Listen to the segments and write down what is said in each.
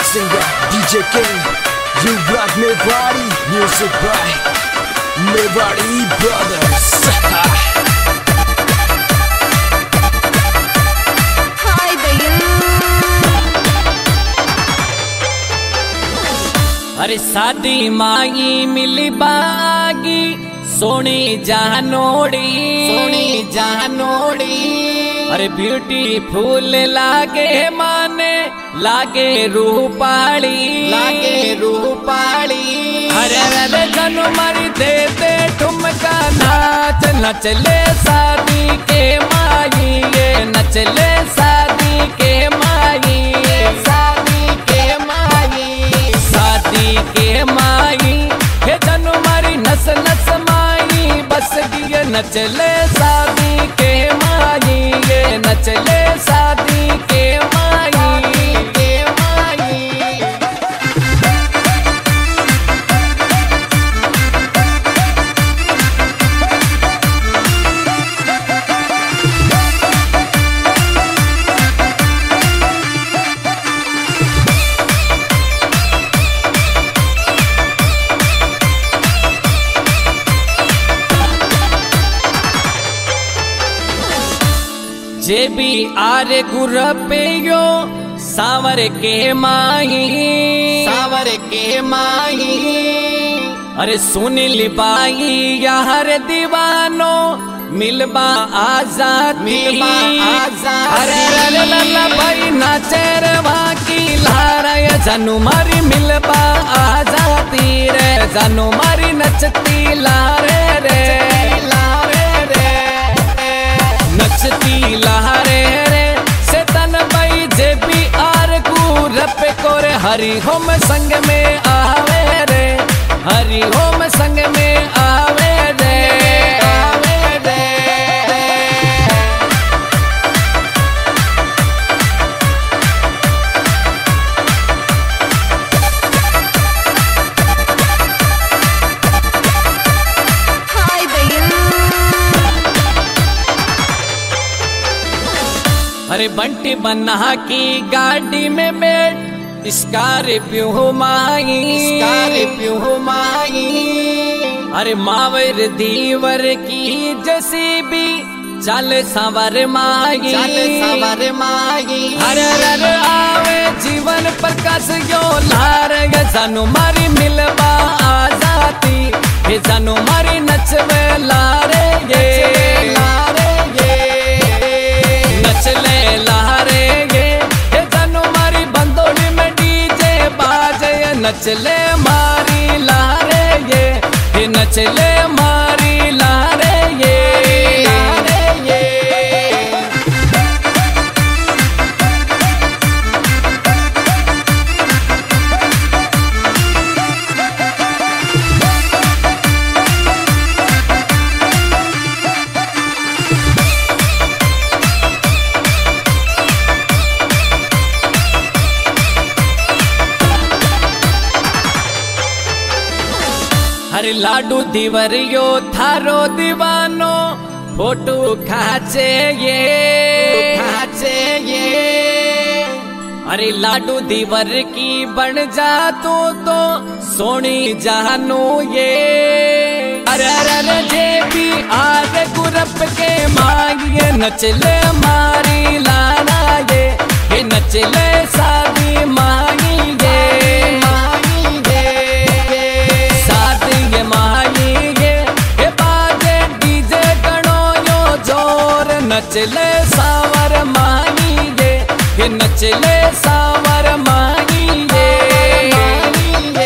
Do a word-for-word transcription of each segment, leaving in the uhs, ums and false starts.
singer D J King, you rock Mewari, music by Mewari Brothers. Hi भैया। अरे शादी मांगी मिली बागी सोनी जानोड़ी सोनी जानोड़ी। अरे ब्यूटीफुल लागे माने लागे रूपाली लागे रूपाली। अरे अरे जनु मरी दे दे ठुमका नाच नचले शादी के माई ये नचले शादी के माई शादी के माई शादी के माई हे जनु मरी नस नस माई बस दिए नचले शादी के माई ये नचले शादी के माई के माई। जे भी आरे गुर पे यो सावर के माही सावर के माही। अरे सुन लिबाई यार दीवानो मिलबा आजाद मिलबा आजाद। अरे अरे लल्ला भाई नाचेर वाकी लाराय जानू मारी मिलबा आजादी रे जानू मारी नचती लारे रे लारे रे नचती लहरे रे से तन भाई जे भी आर गुरप कोरे हरि होम संग में आवे रे हरि होम संग में आवे रे आवे रे। Hi भैया। अरे बंटी बन्ना की गाड़ी में बैठ स्कॉर्पियो माई स्कॉर्पियो माई। अरे मावर दीवर की जैसी भी चल सवर माई चल सवर माई। अरे अरे आवे जीवन प्रकाश यो लार गे जानू मारी मिलबा आजादी हे जानू मारी नचवे लारे गे लारे गे नचले लारे गे हे जानू मारी बंदोड़ी में डीजे बाजे नचले मारी लारे गे हे नचले मारी लारे गे लारे गे। अरे लाडू दीवरियो थारो दीवानो फोटो खाचे ये खाचे ये। अरे लाडू दीवर की बन जा तू तो सोनी जानू ये। अरे अरे जे भी आग गुरप के मांगिए नचले मारी लाना ये हे नचले शादी मांगी ये नचले सावर मांगीगे ये नचले सावर मांगीगे मांगीगे।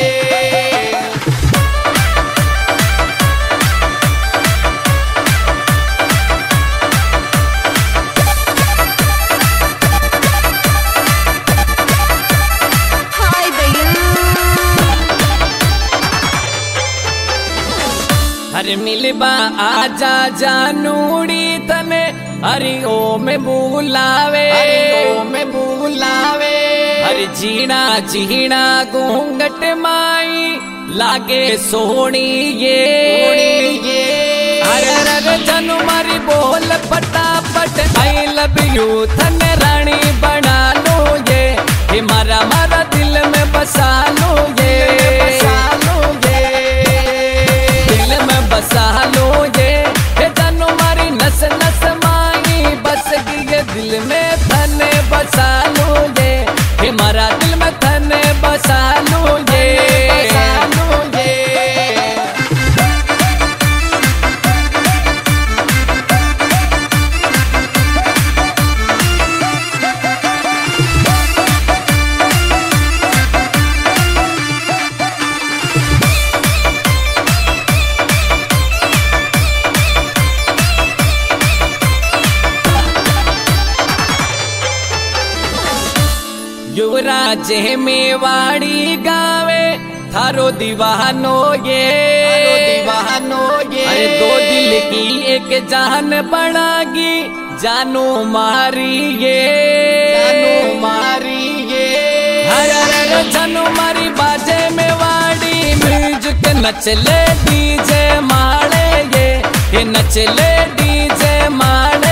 Hi भैया। अरे मिलबा आजा जानूड़ी तने हरि ओम बुलावे हरि ओम बुलावे। हरि जीना जीना घूंघट माई लागे सोनी ये ये। अरे अरे जनु मारी बोल फटाफट आई लव यू थन रानी बना लो ये मारा मारा दिल में युवराज मेवाड़ी गावे थारो दीवानो ये थारो दीवानो ये अरे दो दिल की एक जान बनागी जानो मारी ये जानो मारी ये हर हर जानो मारी बाजे मेवाड़ी म्यूजिक नचले डीजे मारे ये ये नचले डीजे मारे